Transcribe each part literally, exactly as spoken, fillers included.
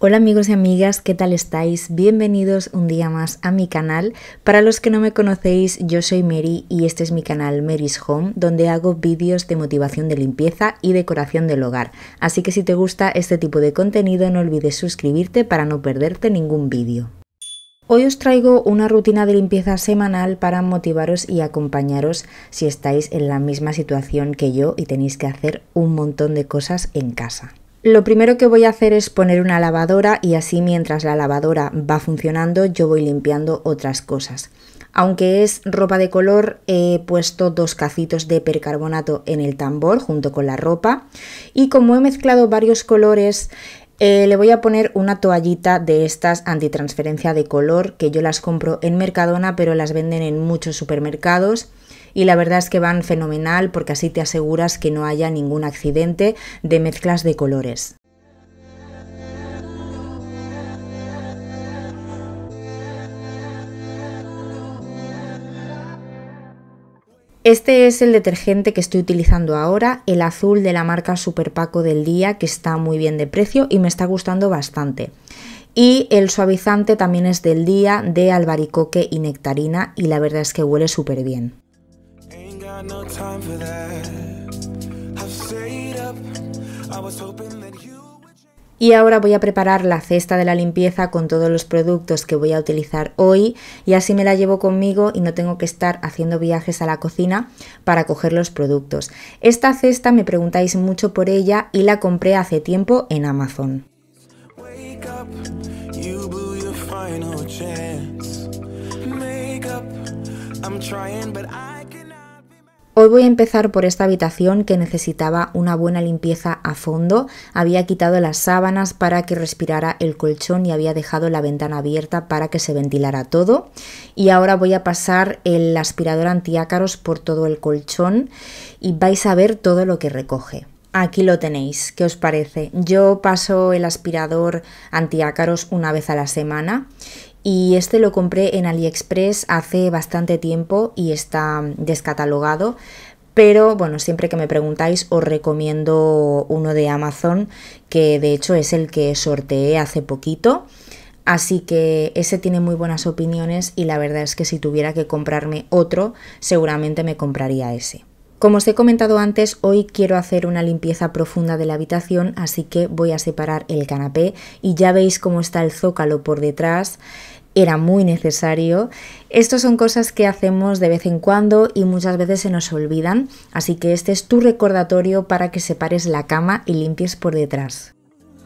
Hola amigos y amigas, ¿qué tal estáis? Bienvenidos un día más a mi canal. Para los que no me conocéis, yo soy Mary y este es mi canal Mary's Home, donde hago vídeos de motivación de limpieza y decoración del hogar. Así que si te gusta este tipo de contenido, no olvides suscribirte para no perderte ningún vídeo. Hoy os traigo una rutina de limpieza semanal para motivaros y acompañaros si estáis en la misma situación que yo y tenéis que hacer un montón de cosas en casa. Lo primero que voy a hacer es poner una lavadora y así mientras la lavadora va funcionando yo voy limpiando otras cosas. Aunque es ropa de color, he puesto dos cacitos de percarbonato en el tambor junto con la ropa y como he mezclado varios colores, eh, le voy a poner una toallita de estas antitransferencia de color que yo las compro en Mercadona pero las venden en muchos supermercados. Y la verdad es que van fenomenal porque así te aseguras que no haya ningún accidente de mezclas de colores. Este es el detergente que estoy utilizando ahora, el azul de la marca Super Paco del Día, que está muy bien de precio y me está gustando bastante. Y el suavizante también es del Día, de albaricoque y nectarina, y la verdad es que huele súper bien. Y ahora voy a preparar la cesta de la limpieza con todos los productos que voy a utilizar hoy y así me la llevo conmigo y no tengo que estar haciendo viajes a la cocina para coger los productos. Esta cesta me preguntáis mucho por ella y la compré hace tiempo en Amazon. Hoy voy a empezar por esta habitación que necesitaba una buena limpieza a fondo. Había quitado las sábanas para que respirara el colchón y había dejado la ventana abierta para que se ventilara todo. Y ahora voy a pasar el aspirador antiácaros por todo el colchón y vais a ver todo lo que recoge. Aquí lo tenéis, ¿qué os parece? Yo paso el aspirador antiácaros una vez a la semana. Y este lo compré en AliExpress hace bastante tiempo y está descatalogado, pero bueno, siempre que me preguntáis os recomiendo uno de Amazon, que de hecho es el que sorteé hace poquito, así que ese tiene muy buenas opiniones y la verdad es que si tuviera que comprarme otro, seguramente me compraría ese. Como os he comentado antes, hoy quiero hacer una limpieza profunda de la habitación, así que voy a separar el canapé y ya veis cómo está el zócalo por detrás. Era muy necesario. Estas son cosas que hacemos de vez en cuando y muchas veces se nos olvidan, así que este es tu recordatorio para que separes la cama y limpies por detrás.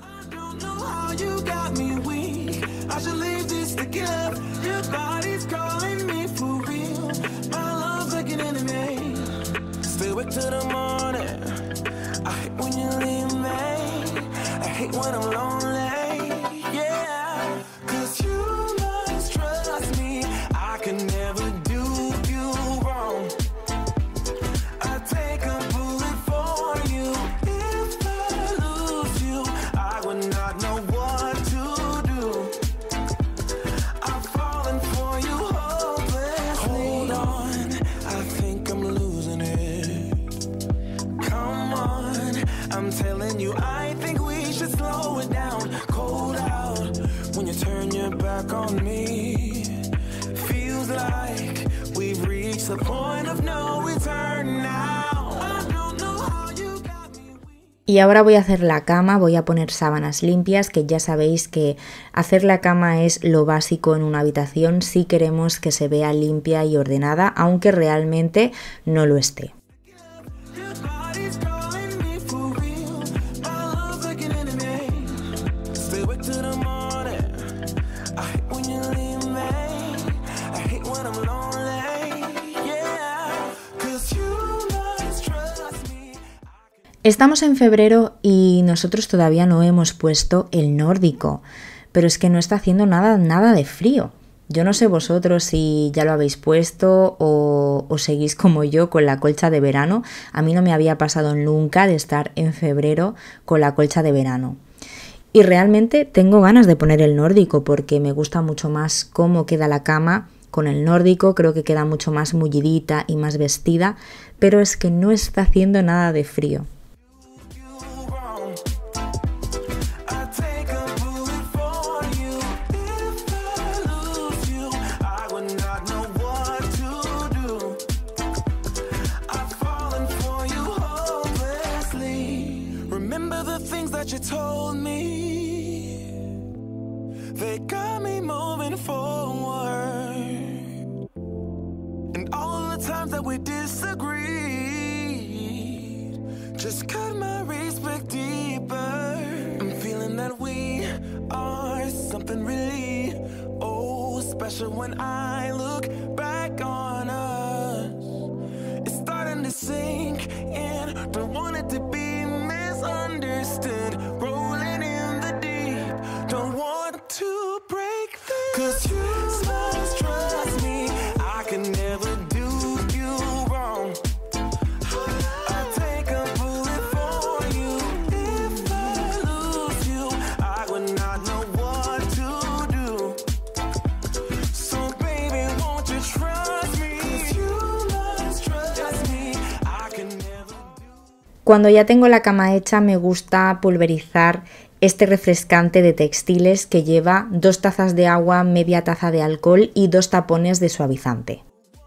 I'm telling you, I think we should slow it down. Cold out when you turn your back on me. Feels like we've reached the point of no return now. I don't know how you got me. Y ahora voy a hacer la cama, voy a poner sábanas limpias, que ya sabéis que hacer la cama es lo básico en una habitación si queremos que se vea limpia y ordenada, aunque realmente no lo esté. Estamos en febrero y nosotros todavía no hemos puesto el nórdico, pero es que no está haciendo nada, nada de frío. Yo no sé vosotros si ya lo habéis puesto o, o seguís como yo con la colcha de verano. A mí no me había pasado nunca de estar en febrero con la colcha de verano. Y realmente tengo ganas de poner el nórdico porque me gusta mucho más cómo queda la cama con el nórdico. Creo que queda mucho más mullidita y más vestida, pero es que no está haciendo nada de frío. that we disagreed. Just cut my respect deeper. I'm feeling that we are something really, oh, special when I look back on us. It's starting to sink in, don't want it to be misunderstood. Rolling in the deep, don't want to break this. Cause you must trust me, I can never do you wrong. I'll take a bullet for you. If I lose you, I would not know what to do. So baby, won't you trust me? Cause you must trust me, I can never do. Cuando ya tengo la cama hecha, me gusta pulverizar este refrescante de textiles que lleva dos tazas de agua, media taza de alcohol y dos tapones de suavizante.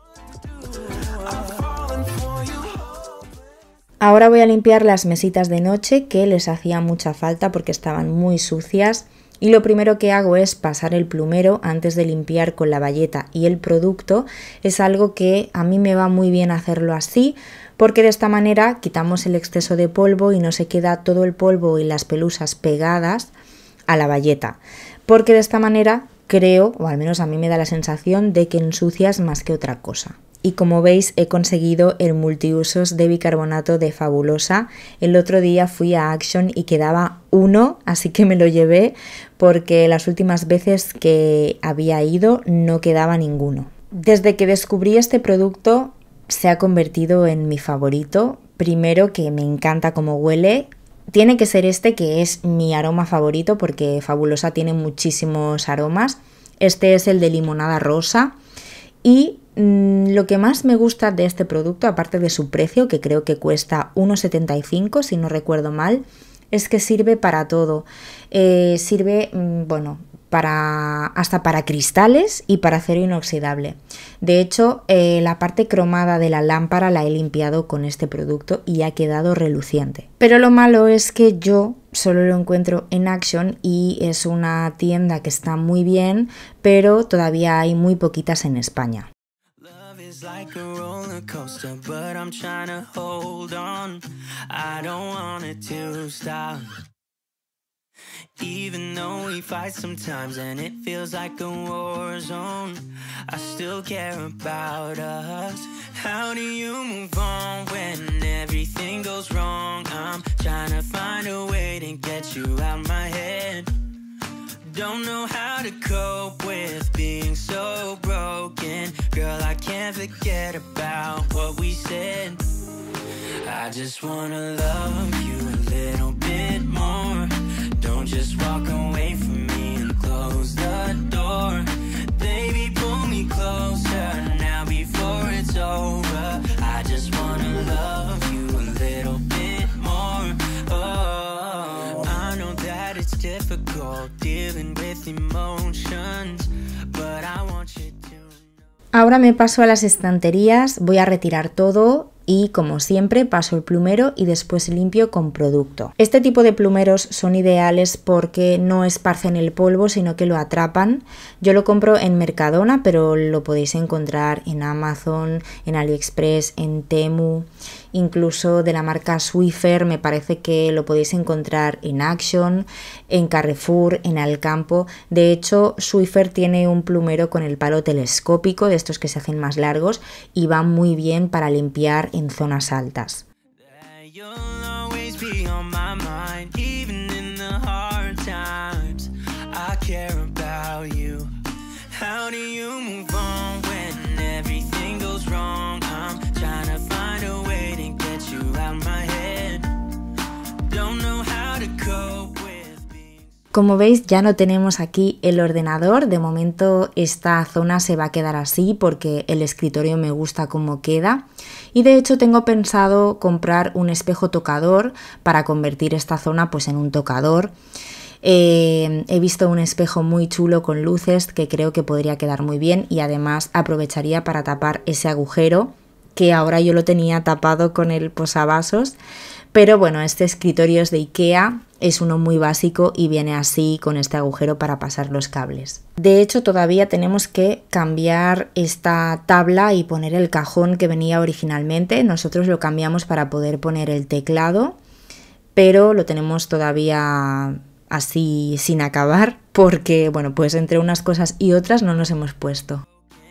Ahora voy a limpiar las mesitas de noche, que les hacía mucha falta porque estaban muy sucias, y lo primero que hago es pasar el plumero antes de limpiar con la bayeta y el producto. Es algo que a mí me va muy bien hacerlo así, porque de esta manera quitamos el exceso de polvo y no se queda todo el polvo y las pelusas pegadas a la bayeta, porque de esta manera creo, o al menos a mí me da la sensación de que ensucias más que otra cosa. Y como veis, he conseguido el multiusos de bicarbonato de Fabulosa. El otro día fui a Action y quedaba uno, así que me lo llevé porque las últimas veces que había ido no quedaba ninguno. Desde que descubrí este producto se ha convertido en mi favorito. Primero, que me encanta cómo huele. Tiene que ser este, que es mi aroma favorito, porque Fabulosa tiene muchísimos aromas. Este es el de limonada rosa. Y mmm, lo que más me gusta de este producto, aparte de su precio, que creo que cuesta uno setenta y cinco si no recuerdo mal, es que sirve para todo. Eh, sirve, mmm, bueno, para hasta para cristales y para acero inoxidable. De hecho, eh, la parte cromada de la lámpara la he limpiado con este producto y ha quedado reluciente. Pero lo malo es que yo solo lo encuentro en Action y es una tienda que está muy bien, pero todavía hay muy poquitas en España. Like a roller coaster, but I'm trying to hold on. I don't want it to stop. Even though we fight sometimes and it feels like a war zone, I still care about us. How do you move on when everything goes wrong? I'm trying to find a way to get you out my head. Don't know how to cope with being so broken. Girl, I can't forget about what we said. I just wanna love you a little bit more. Don't just walk away from me and close the door. Baby, pull me closer now before it's over. I just wanna love you a little bit more. Oh, I know that it's difficult dealing with emotions, but I want you to know. Ahora me paso a las estanterías, voy a retirar todo y, como siempre, paso el plumero y después limpio con producto. Este tipo de plumeros son ideales porque no esparcen el polvo, sino que lo atrapan. Yo lo compro en Mercadona, pero lo podéis encontrar en Amazon, en AliExpress, en Temu, incluso de la marca Swiffer. Me parece que lo podéis encontrar en Action, en Carrefour, en Alcampo. De hecho, Swiffer tiene un plumero con el palo telescópico, de estos que se hacen más largos, y va muy bien para limpiar en zonas altas. Como veis, ya no tenemos aquí el ordenador. De momento esta zona se va a quedar así porque el escritorio me gusta cómo queda. Y de hecho tengo pensado comprar un espejo tocador para convertir esta zona pues en un tocador. Eh, he visto un espejo muy chulo con luces que creo que podría quedar muy bien y además aprovecharía para tapar ese agujero que ahora yo lo tenía tapado con el posavasos. Pero bueno, este escritorio es de IKEA, es uno muy básico y viene así con este agujero para pasar los cables. De hecho, todavía tenemos que cambiar esta tabla y poner el cajón que venía originalmente. Nosotros lo cambiamos para poder poner el teclado, pero lo tenemos todavía así sin acabar porque, bueno, pues entre unas cosas y otras no nos hemos puesto.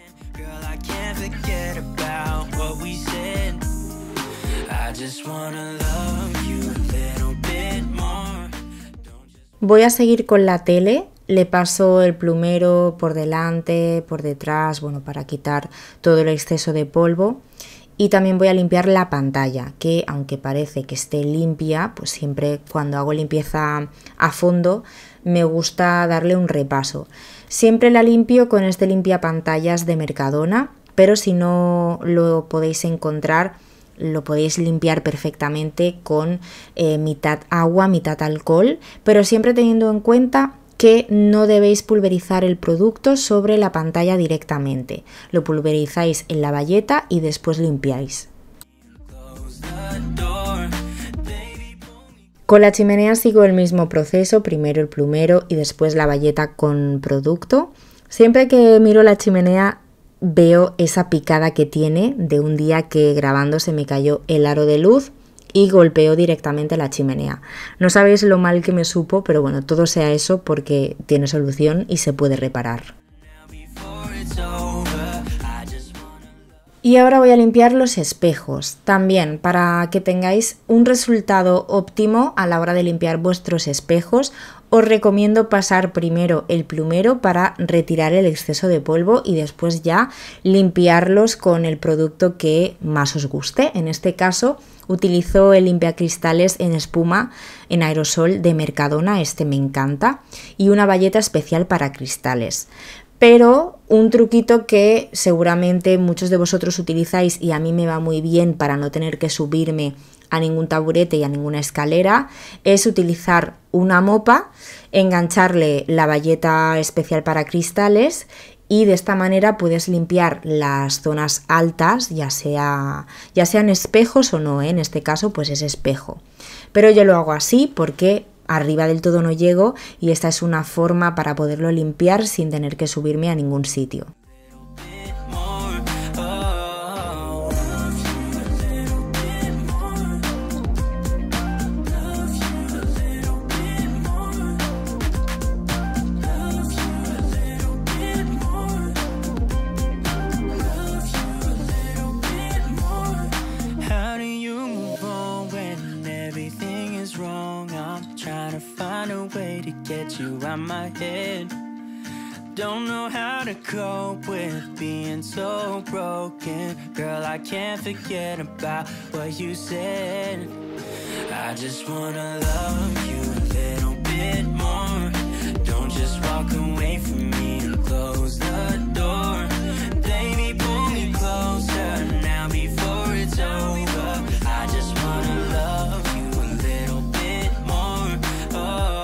Voy a seguir con la tele, le paso el plumero por delante, por detrás, bueno, para quitar todo el exceso de polvo. Y también voy a limpiar la pantalla, que aunque parece que esté limpia, pues siempre cuando hago limpieza a fondo me gusta darle un repaso. Siempre la limpio con este limpiapantallas de Mercadona, pero si no lo podéis encontrar, lo podéis limpiar perfectamente con eh, mitad agua, mitad alcohol, pero siempre teniendo en cuenta que no debéis pulverizar el producto sobre la pantalla directamente. Lo pulverizáis en la bayeta y después limpiáis. Con la chimenea sigo el mismo proceso, primero el plumero y después la bayeta con producto. Siempre que miro la chimenea veo esa picada que tiene de un día que grabando se me cayó el aro de luz y golpeó directamente la chimenea. No sabéis lo mal que me supo, pero bueno, todo sea eso porque tiene solución y se puede reparar. Y ahora voy a limpiar los espejos, también para que tengáis un resultado óptimo a la hora de limpiar vuestros espejos. Os recomiendo pasar primero el plumero para retirar el exceso de polvo y después ya limpiarlos con el producto que más os guste. En este caso utilizo el limpiacristales en espuma en aerosol de Mercadona, este me encanta, y una bayeta especial para cristales. Pero un truquito que seguramente muchos de vosotros utilizáis y a mí me va muy bien para no tener que subirme a ningún taburete y a ninguna escalera es utilizar una mopa, engancharle la bayeta especial para cristales y de esta manera puedes limpiar las zonas altas, ya sea ya sean espejos o no, ¿eh? En este caso pues es espejo. Pero yo lo hago así porque arriba del todo no llego y esta es una forma para poderlo limpiar sin tener que subirme a ningún sitio. My head don't know how to cope with being so broken. Girl, I can't forget about what you said. I just wanna love you a little bit more. Don't just walk away from me and close the door. Baby, pull me closer now before it's over. I just wanna love you a little bit more. Oh.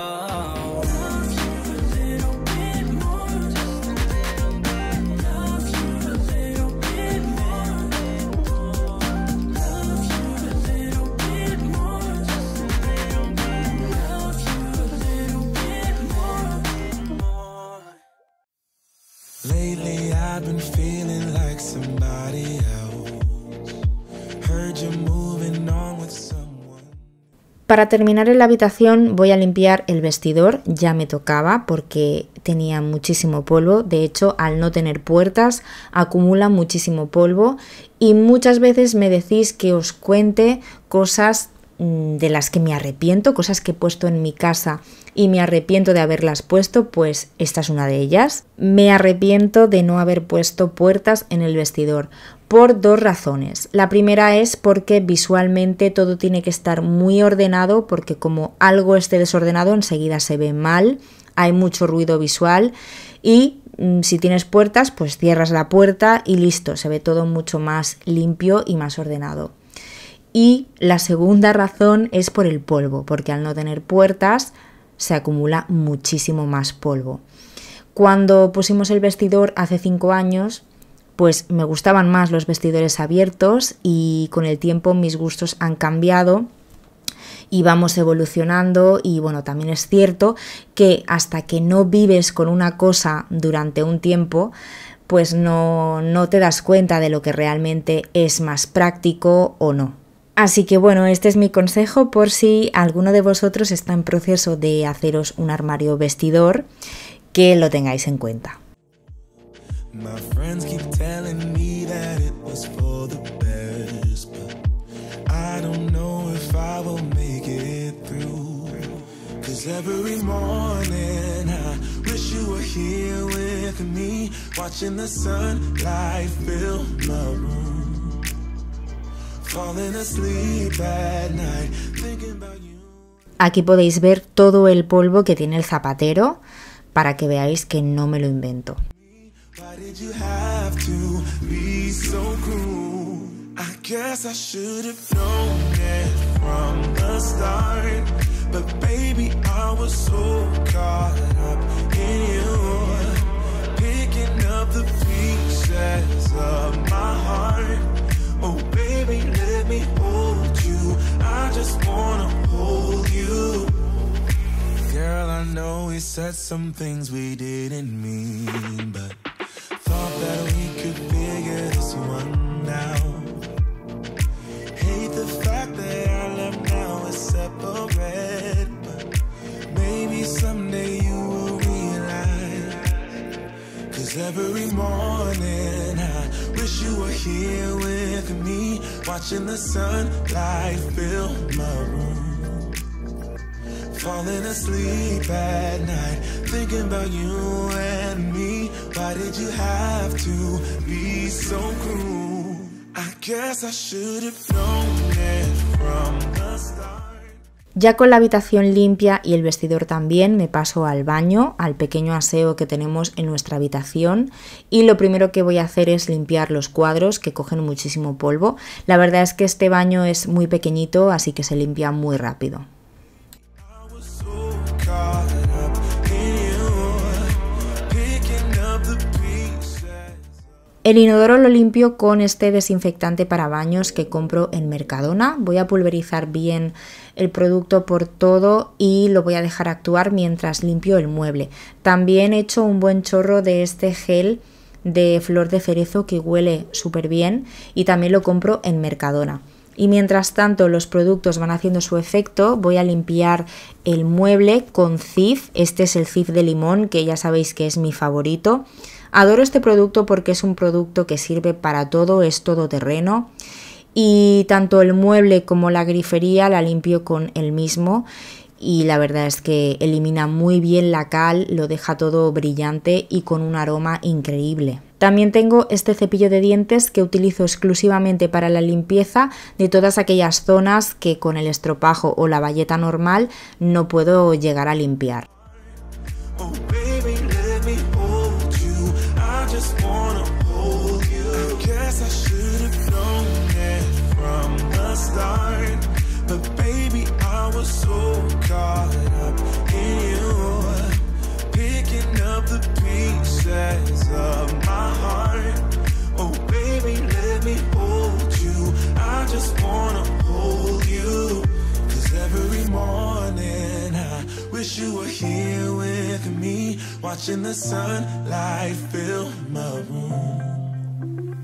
Lately I've been feeling like somebody else. Heard you moving on with someone. Para terminar en la habitación voy a limpiar el vestidor, ya me tocaba porque tenía muchísimo polvo. De hecho, al no tener puertas acumula muchísimo polvo y muchas veces me decís que os cuente cosas de las que me arrepiento, cosas que he puesto en mi casa y me arrepiento de haberlas puesto, pues esta es una de ellas. Me arrepiento de no haber puesto puertas en el vestidor por dos razones. La primera es porque visualmente todo tiene que estar muy ordenado, porque como algo esté desordenado enseguida se ve mal, hay mucho ruido visual y mm, si tienes puertas pues cierras la puerta y listo, se ve todo mucho más limpio y más ordenado. Y la segunda razón es por el polvo, porque al no tener puertas se acumula muchísimo más polvo. Cuando pusimos el vestidor hace cinco años, pues me gustaban más los vestidores abiertos y con el tiempo mis gustos han cambiado y vamos evolucionando. Y bueno, también es cierto que hasta que no vives con una cosa durante un tiempo, pues no, no te das cuenta de lo que realmente es más práctico o no. Así que bueno, este es mi consejo por si alguno de vosotros está en proceso de haceros un armario vestidor, que lo tengáis en cuenta. My friends keep telling me that it was for the best, but I don't know if I will make it through. Cause every morning I wish you were here with me, watching the sunlight fill my room, falling asleep at night, thinking about you. Aquí podéis ver todo el polvo que tiene el zapatero para que veáis que no me lo invento. Why did you have to be so cruel? I guess I should have known it from the start, but baby, I was so caught up in you, picking up the pieces of my heart. Oh baby, let me hold you, I just wanna hold you. Girl, I know we said some things we didn't mean, but thought that we could figure this one out. Hate the fact that our love now is separate, but maybe someday you will realize. Cause every morning I wish you were here with me, watching the sunlight fill my room, falling asleep at night, thinking about you and me. Why did you have to be so cruel? I guess I should have known it from the start. Ya con la habitación limpia y el vestidor también, me paso al baño, al pequeño aseo que tenemos en nuestra habitación, y lo primero que voy a hacer es limpiar los cuadros que cogen muchísimo polvo. La verdad es que este baño es muy pequeñito, así que se limpia muy rápido. El inodoro lo limpio con este desinfectante para baños que compro en Mercadona. Voy a pulverizar bien el producto por todo y lo voy a dejar actuar mientras limpio el mueble. También he hecho un buen chorro de este gel de flor de cerezo que huele súper bien y también lo compro en Mercadona. Y mientras tanto los productos van haciendo su efecto, voy a limpiar el mueble con Cif. Este es el Cif de limón, que ya sabéis que es mi favorito. Adoro este producto porque es un producto que sirve para todo, es todoterreno. Y tanto el mueble como la grifería la limpio con el mismo. Y la verdad es que elimina muy bien la cal, lo deja todo brillante y con un aroma increíble. También tengo este cepillo de dientes que utilizo exclusivamente para la limpieza de todas aquellas zonas que con el estropajo o la bayeta normal no puedo llegar a limpiar. You were here with me, watching the sunlight fill my room.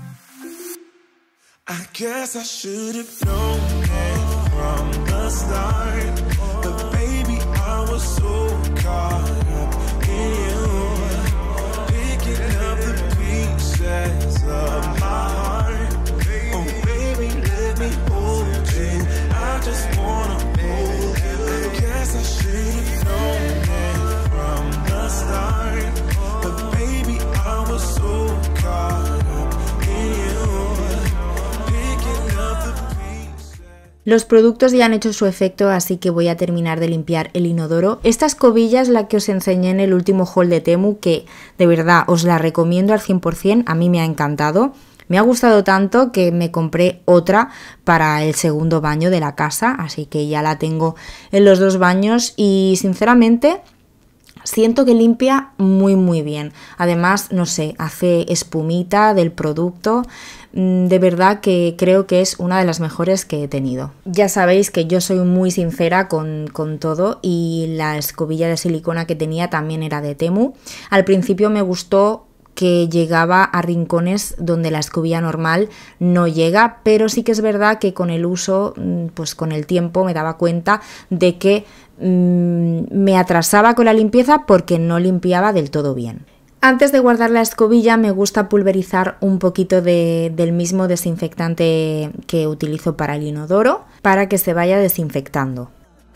I guess I should have known it from the start, but baby, I was so caught up in you, picking up the pieces of my heart. Oh baby, let me hold you, I just wanna hold you. I guess I should have known it from the start, but baby, I was so caught up in you, picking up the pieces. Los productos ya han hecho su efecto, así que voy a terminar de limpiar el inodoro. Esta escobilla es la que os enseñé en el último haul de Temu, que de verdad os la recomiendo al cien por cien, a mí me ha encantado. Me ha gustado tanto que me compré otra para el segundo baño de la casa, así que ya la tengo en los dos baños y sinceramente Siento que limpia muy muy bien. Además, no sé, hace espumita del producto. De verdad que creo que es una de las mejores que he tenido. Ya sabéis que yo soy muy sincera con, con todo, y la escobilla de silicona que tenía también era de Temu. Al principio me gustó que llegaba a rincones donde la escobilla normal no llega, pero sí que es verdad que con el uso, pues con el tiempo me daba cuenta de que mmm, me atrasaba con la limpieza porque no limpiaba del todo bien. Antes de guardar la escobilla me gusta pulverizar un poquito de, del mismo desinfectante que utilizo para el inodoro para que se vaya desinfectando.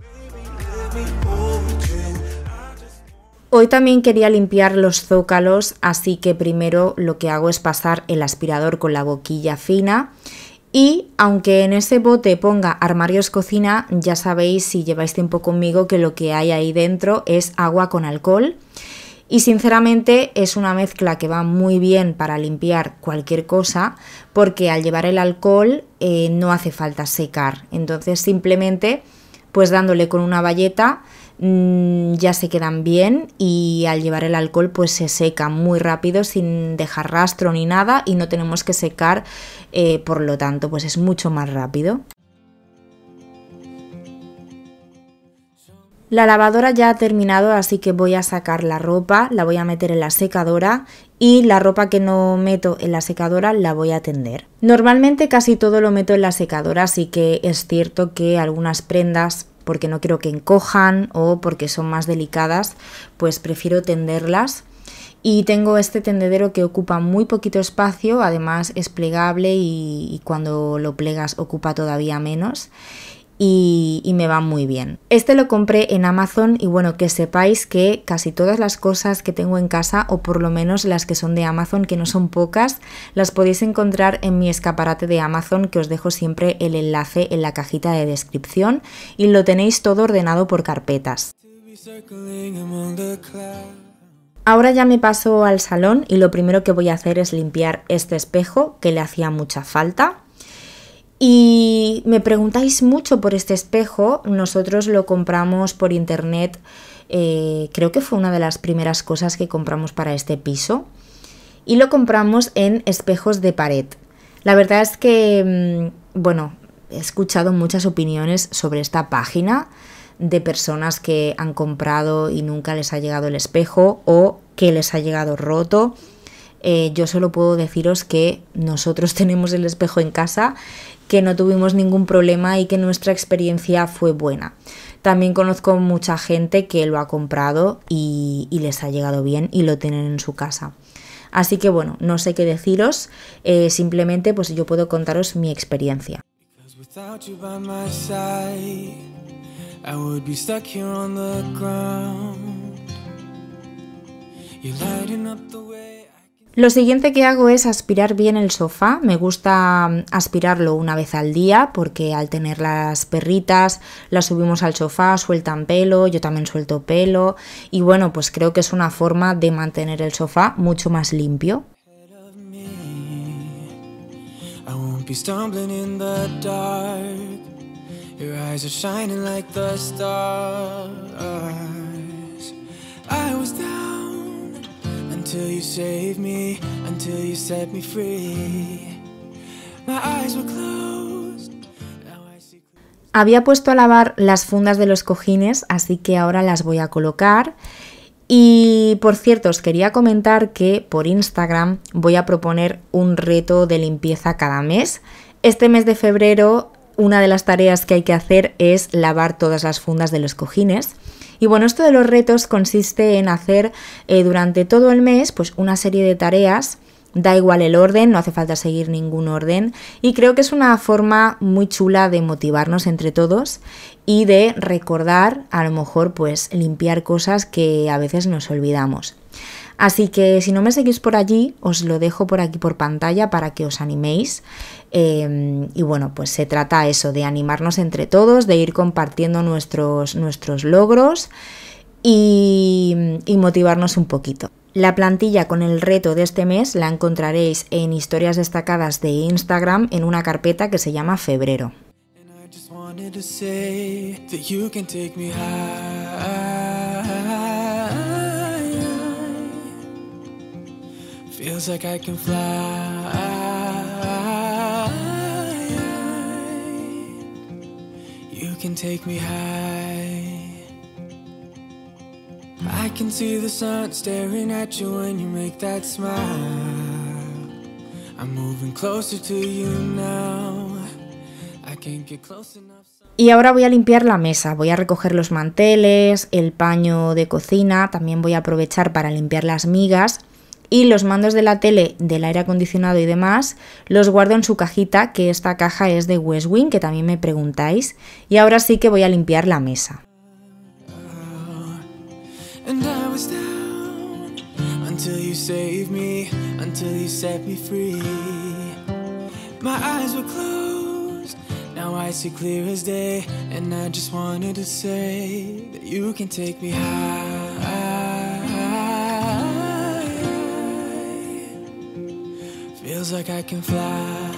Hoy también quería limpiar los zócalos, así que primero lo que hago es pasar el aspirador con la boquilla fina, y aunque en ese bote ponga armarios cocina, ya sabéis, si lleváis tiempo conmigo, que lo que hay ahí dentro es agua con alcohol, y sinceramente es una mezcla que va muy bien para limpiar cualquier cosa, porque al llevar el alcohol eh, no hace falta secar, entonces simplemente pues dándole con una bayeta ya se quedan bien, y al llevar el alcohol pues se seca muy rápido sin dejar rastro ni nada, y no tenemos que secar, eh, por lo tanto pues es mucho más rápido. La lavadora ya ha terminado, así que voy a sacar la ropa, la voy a meter en la secadora, y la ropa que no meto en la secadora la voy a tender. Normalmente casi todo lo meto en la secadora, así que es cierto que algunas prendas, porque no quiero que encojan o porque son más delicadas, pues prefiero tenderlas. Y tengo este tendedero que ocupa muy poquito espacio, además es plegable y, y cuando lo plegas ocupa todavía menos. Y, y me va muy bien. Este lo compré en Amazon, y bueno, que sepáis que casi todas las cosas que tengo en casa, o por lo menos las que son de Amazon, que no son pocas, las podéis encontrar en mi escaparate de Amazon, que os dejo siempre el enlace en la cajita de descripción, y lo tenéis todo ordenado por carpetas. Ahora ya me paso al salón, y lo primero que voy a hacer es limpiar este espejo, que le hacía mucha falta. Y me preguntáis mucho por este espejo. Nosotros lo compramos por internet, eh, creo que fue una de las primeras cosas que compramos para este piso, y lo compramos en Espejos de Pared. La verdad es que, bueno, he escuchado muchas opiniones sobre esta página de personas que han comprado y nunca les ha llegado el espejo, o que les ha llegado roto. Eh, yo solo puedo deciros que nosotros tenemos el espejo en casa, que no tuvimos ningún problema y que nuestra experiencia fue buena. También conozco mucha gente que lo ha comprado y, y les ha llegado bien y lo tienen en su casa. Así que bueno, no sé qué deciros, eh, simplemente pues yo puedo contaros mi experiencia. Lo siguiente que hago es aspirar bien el sofá. Me gusta aspirarlo una vez al día porque al tener las perritas las subimos al sofá, sueltan pelo, yo también suelto pelo y bueno, pues creo que es una forma de mantener el sofá mucho más limpio. Until you saved me, until you set me free. My eyes were closed. Now I see. Había puesto a lavar las fundas de los cojines, así que ahora las voy a colocar. Y por cierto, os quería comentar que por Instagram voy a proponer un reto de limpieza cada mes. Este mes de febrero, una de las tareas que hay que hacer es lavar todas las fundas de los cojines. Y bueno, esto de los retos consiste en hacer eh, durante todo el mes pues una serie de tareas, da igual el orden, no hace falta seguir ningún orden, y creo que es una forma muy chula de motivarnos entre todos y de recordar, a lo mejor, pues limpiar cosas que a veces nos olvidamos. Así que si no me seguís por allí, os lo dejo por aquí por pantalla para que os animéis. Eh, y bueno, pues se trata eso, de animarnos entre todos, de ir compartiendo nuestros, nuestros logros y, y motivarnos un poquito. La plantilla con el reto de este mes la encontraréis en historias destacadas de Instagram en una carpeta que se llama Febrero. Feels like I can fly. You can take me high. I can see the sun staring at you when you make that smile. I'm moving closer to you now. I can't get close enough. Y ahora voy a limpiar la mesa, voy a recoger los manteles, el paño de cocina, también voy a aprovechar para limpiar las migas y los mandos de la tele, del aire acondicionado y demás, los guardo en su cajita, que esta caja es de West Wing, que también me preguntáis, y ahora sí que voy a limpiar la mesa. Now I see clear as day, and I just wanted to say that you can take me high. Feels like I can fly.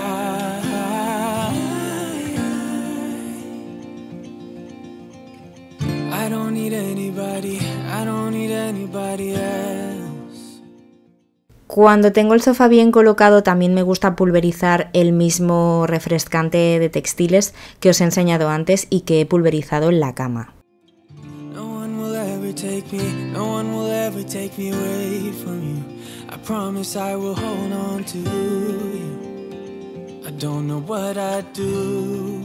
I don't need anybody, I don't need anybody else. Cuando tengo el sofá bien colocado también me gusta pulverizar el mismo refrescante de textiles que os he enseñado antes y que he pulverizado en la cama. No one will ever take me, no one will ever take me away from you. I promise I will hold on to you. I don't know what I'd do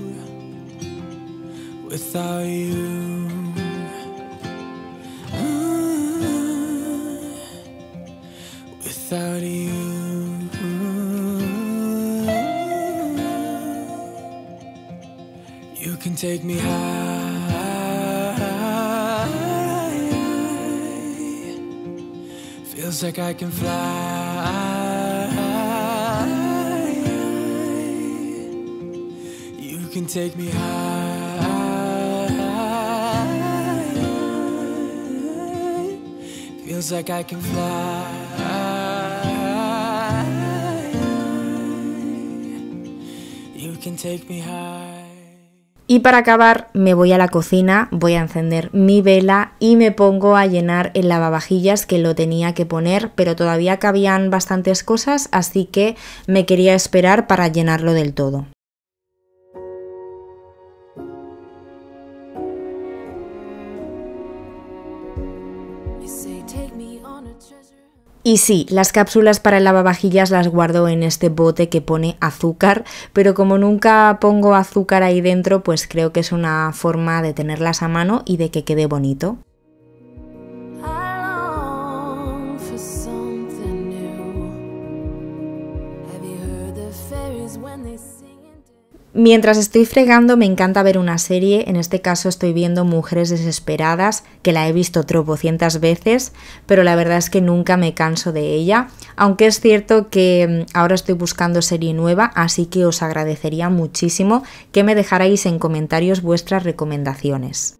without you. Without you, you can take me high. Feels like I can fly. You can take me high. Feels like I can fly. Y para acabar me voy a la cocina, voy a encender mi vela y me pongo a llenar el lavavajillas, que lo tenía que poner, pero todavía cabían bastantes cosas, así que me quería esperar para llenarlo del todo. Y sí, las cápsulas para el lavavajillas las guardo en este bote que pone azúcar, pero como nunca pongo azúcar ahí dentro, pues creo que es una forma de tenerlas a mano y de que quede bonito. Mientras estoy fregando me encanta ver una serie, en este caso estoy viendo Mujeres Desesperadas, que la he visto tropocientas veces, pero la verdad es que nunca me canso de ella, aunque es cierto que ahora estoy buscando serie nueva, así que os agradecería muchísimo que me dejarais en comentarios vuestras recomendaciones.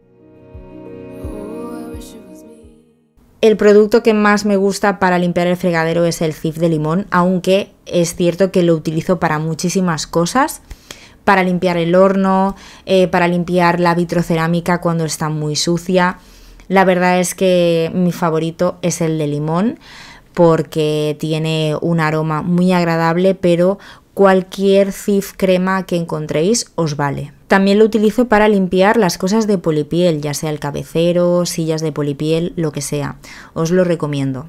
El producto que más me gusta para limpiar el fregadero es el Cif de limón, aunque es cierto que lo utilizo para muchísimas cosas. Para limpiar el horno, eh, para limpiar la vitrocerámica cuando está muy sucia. La verdad es que mi favorito es el de limón porque tiene un aroma muy agradable, pero cualquier Cif crema que encontréis os vale. También lo utilizo para limpiar las cosas de polipiel, ya sea el cabecero, sillas de polipiel, lo que sea. Os lo recomiendo.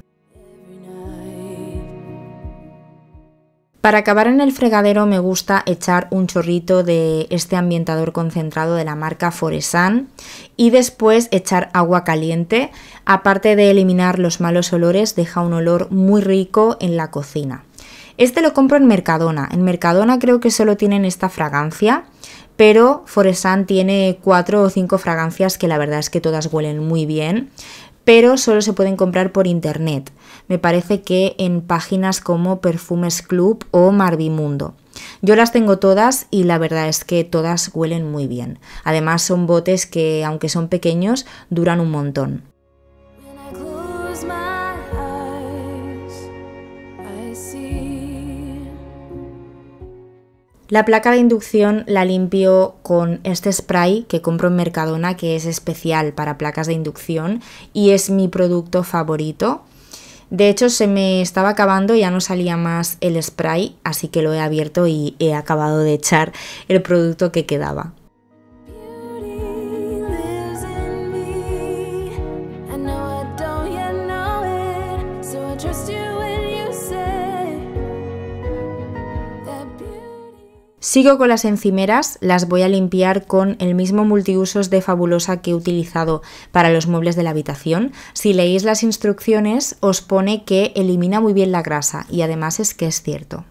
Para acabar en el fregadero me gusta echar un chorrito de este ambientador concentrado de la marca Foresan y después echar agua caliente. Aparte de eliminar los malos olores, deja un olor muy rico en la cocina. Este lo compro en Mercadona. En Mercadona creo que solo tienen esta fragancia, pero Foresan tiene cuatro o cinco fragancias que la verdad es que todas huelen muy bien, pero solo se pueden comprar por internet. Me parece que en páginas como Perfumes Club o Marvimundo. Yo las tengo todas y la verdad es que todas huelen muy bien. Además son botes que, aunque son pequeños, duran un montón. La placa de inducción la limpio con este spray que compro en Mercadona, que es especial para placas de inducción y es mi producto favorito. De hecho se me estaba acabando, ya no salía más el spray, así que lo he abierto y he acabado de echar el producto que quedaba. Sigo con las encimeras, las voy a limpiar con el mismo multiusos de Fabulosa que he utilizado para los muebles de la habitación. Si leéis las instrucciones os pone que elimina muy bien la grasa y además es que es cierto.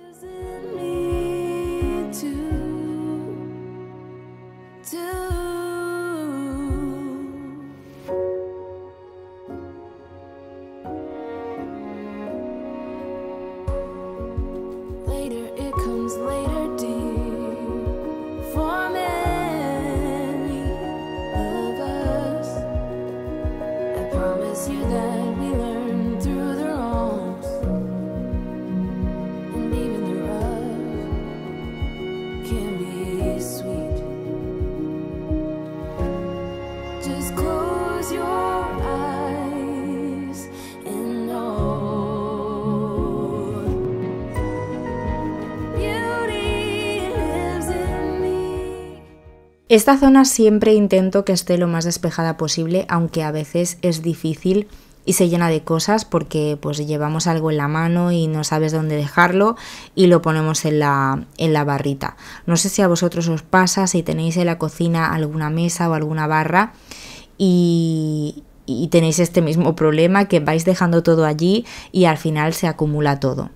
Esta zona siempre intento que esté lo más despejada posible, aunque a veces es difícil y se llena de cosas porque pues llevamos algo en la mano y no sabes dónde dejarlo y lo ponemos en la, en la barrita. No sé si a vosotros os pasa, si tenéis en la cocina alguna mesa o alguna barra y, y tenéis este mismo problema, que vais dejando todo allí y al final se acumula todo.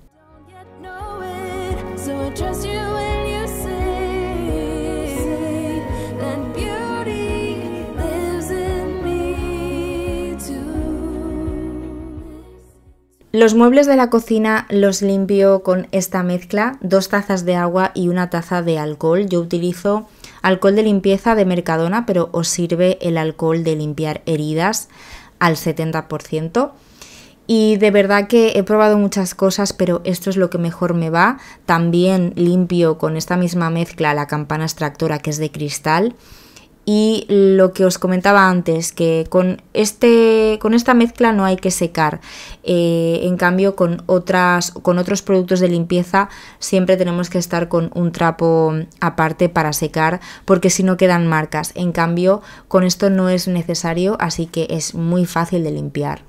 Los muebles de la cocina los limpio con esta mezcla, dos tazas de agua y una taza de alcohol. Yo utilizo alcohol de limpieza de Mercadona, pero os sirve el alcohol de limpiar heridas al setenta por ciento. Y de verdad que he probado muchas cosas, pero esto es lo que mejor me va. También limpio con esta misma mezcla la campana extractora, que es de cristal. Y lo que os comentaba antes, que con, este, con esta mezcla no hay que secar, eh, en cambio con, otras, con otros productos de limpieza siempre tenemos que estar con un trapo aparte para secar, porque si no quedan marcas. En cambio con esto no es necesario, así que es muy fácil de limpiar.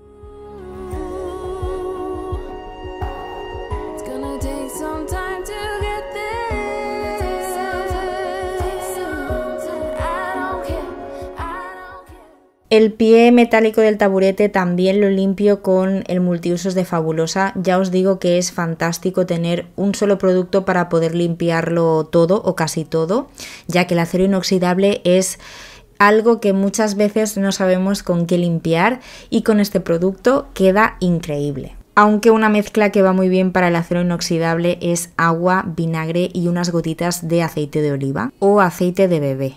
El pie metálico del taburete también lo limpio con el multiusos de Fabulosa. Ya os digo que es fantástico tener un solo producto para poder limpiarlo todo o casi todo, ya que el acero inoxidable es algo que muchas veces no sabemos con qué limpiar y con este producto queda increíble. Aunque una mezcla que va muy bien para el acero inoxidable es agua, vinagre y unas gotitas de aceite de oliva o aceite de bebé.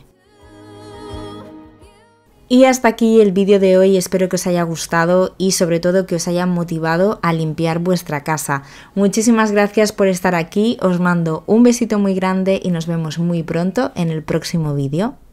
Y hasta aquí el vídeo de hoy, espero que os haya gustado y sobre todo que os haya motivado a limpiar vuestra casa. Muchísimas gracias por estar aquí, os mando un besito muy grande y nos vemos muy pronto en el próximo vídeo.